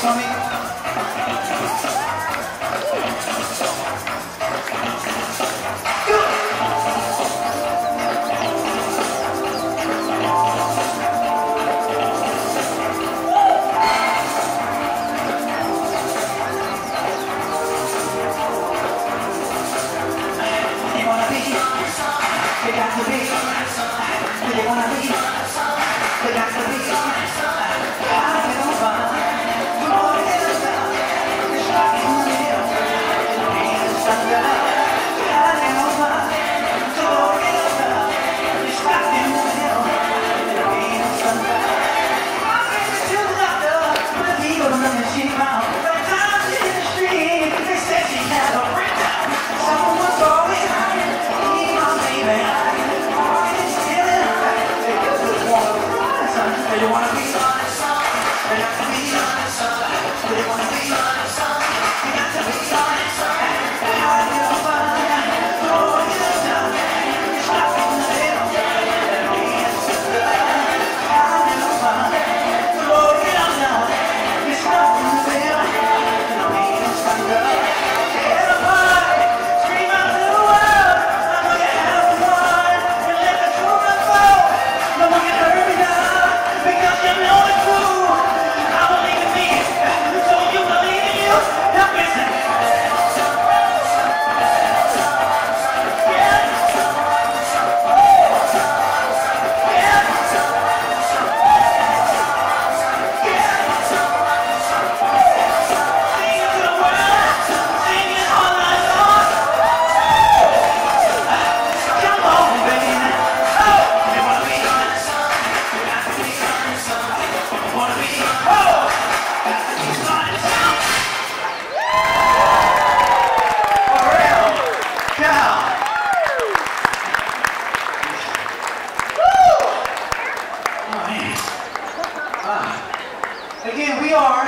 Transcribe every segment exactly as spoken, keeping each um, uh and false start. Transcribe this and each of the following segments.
Again, we are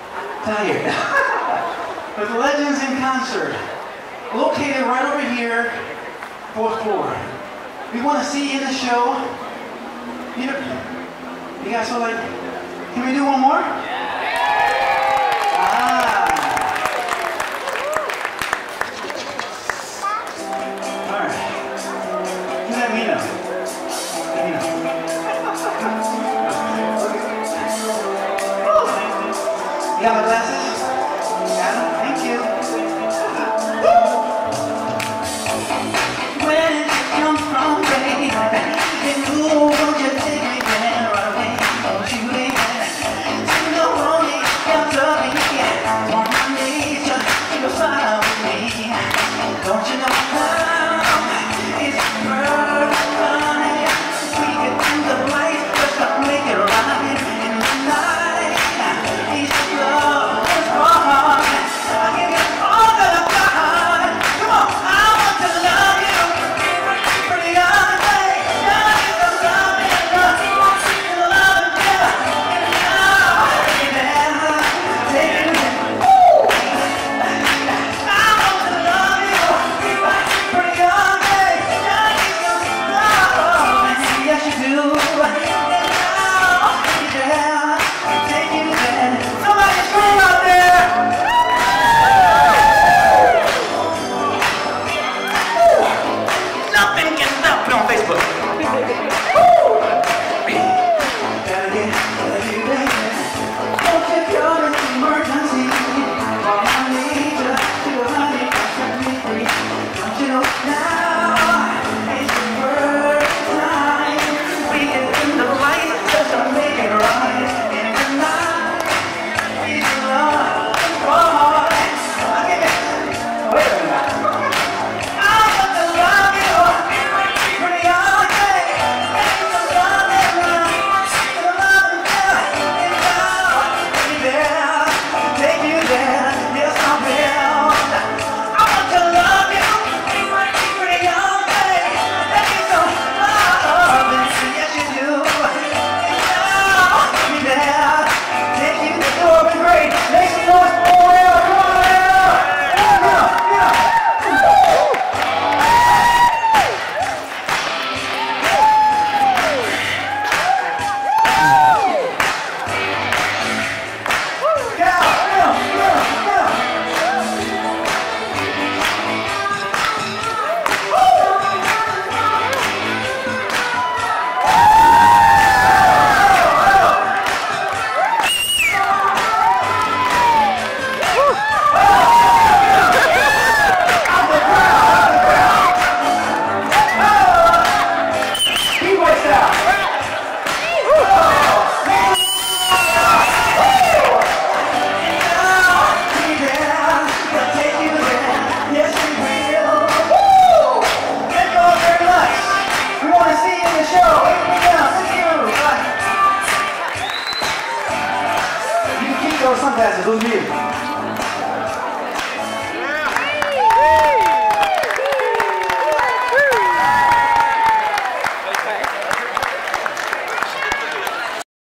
tired. But the Legends in Concert, located right over here, fourth floor. We want to see you in the show. You know, you guys are like, can we do one more? Ah. All right. You let me know. Let me know. You got my glasses? Got them? Thank you. Where did you come from, baby? And ooh, won't you take me there right away? Don't you leave me? You know only you're me. On my knees, you're fine with me. Don't you know how it's perfect, honey? We can do the right, just to make it right in the night. It's love. 唱开始都是。